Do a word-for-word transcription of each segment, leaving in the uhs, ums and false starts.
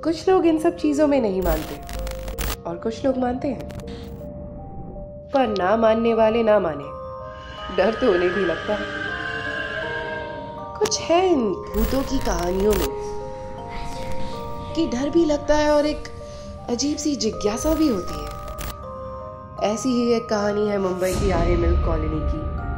कुछ लोग इन सब चीज़ों में नहीं मानते और कुछ लोग मानते हैं, पर ना मानने वाले ना माने, डर तो उन्हें भी लगता है। कुछ है इन भूतों की कहानियों में कि डर भी लगता है और एक अजीब सी जिज्ञासा भी होती है। ऐसी ही एक कहानी है मुंबई की आर्य मिल्क कॉलोनी की।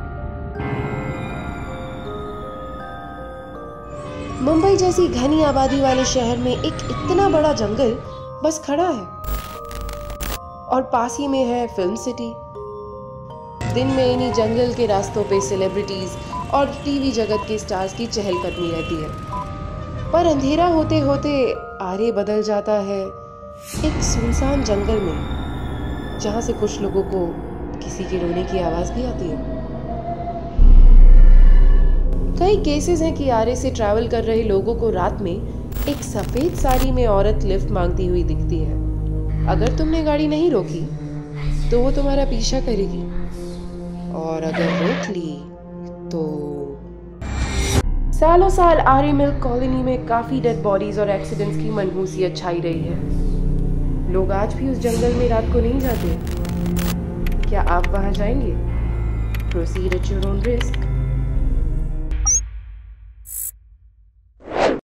मुंबई जैसी घनी आबादी वाले शहर में एक इतना बड़ा जंगल बस खड़ा है और पास ही में है फिल्म सिटी। दिन में इन्हीं जंगल के रास्तों पे सेलिब्रिटीज और टीवी जगत के स्टार्स की चहलकदमी रहती है, पर अंधेरा होते होते आर्य बदल जाता है एक सुनसान जंगल में, जहां से कुछ लोगों को किसी के रोने की आवाज भी आती है। कई केसेस हैं कि आर्य से ट्रैवल कर रहे लोगों को रात में एक सफेद साड़ी में औरत लिफ्ट मांगती हुई दिखती है। अगर तुमने गाड़ी नहीं रोकी तो वो तुम्हारा पीछा करेगी, और अगर रोक ली तो। सालों साल आर्य मिल्क कॉलोनी में काफी डेड बॉडीज और एक्सीडेंट्स की मनहूसियत छाई रही है। लोग आज भी उस जंगल में रात को नहीं जाते। क्या आप वहां जाएंगे? Proceed at your own risk.